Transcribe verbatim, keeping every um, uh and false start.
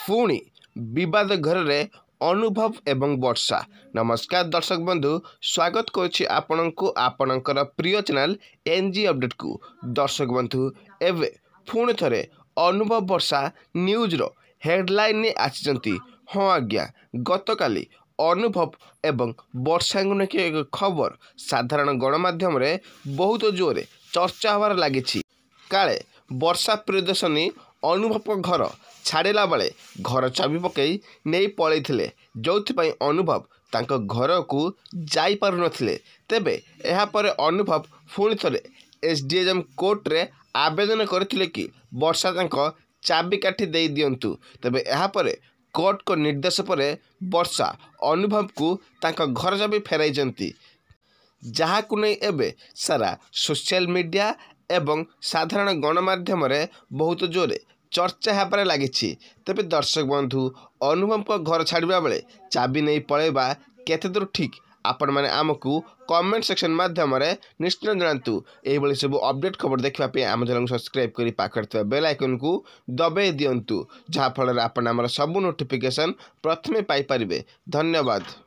पुणी विवाद घर रे अनुभव एवं वर्षा। नमस्कार दर्शक बंधु, स्वागत करुछि आपनकु आपनकर प्रिय चैनल एनजी अपडेट को। दर्शक बंधु, एवं पुणी थरे अनुभव वर्षा न्यूज रो हेडलाइन ने आछिजंती। हाँ आज्ञा, गतकाली अनुभव एवं वर्षा को लेकिन एक खबर साधारण गणमाध्यम रे बहुत जोरे चर्चा होवार लागिछि। काले वर्षा प्रियदर्शनी अनुभव घर छाड़िला बेले घर चाबी पकई नहीं पलैथिले, जोथिपाई अनुभव तांको घर को जाई पारु नथिले। तेबे एहा परे अनुभव पुणी थरे एसडीएम कोर्ट रे आवेदन करथिले कि वर्षा तांको चाबी काठी दे दियंतु। तेबे एहा परे कोर्ट को निर्देश परे वर्षा अनुभव को तांको घर चाबी फेराइजंती, जहाँ को नहीं एबे सारा सोशल मीडिया एवं साधारण गणमाध्यम रे बहुत जोरे चर्चा होबार लागिछि। तेबे दर्शक बंधु, अनुभव को घर छाड़िबा बेले चाबी नहीं पळेबा केते दूर ठीक, आपण माने आमको कमेंट सेक्शन माध्यम रे निश्चित जणांतु। एही भली सब अपडेट खबर देखिबा पे आम चैनल को सब्सक्राइब करी पाखर थवा बेल आइकन को दबाई दियंतु, जहाँ फल आपण हमर सब नोटिफिकेशन प्रथमे पाई परिबे। धन्यवाद।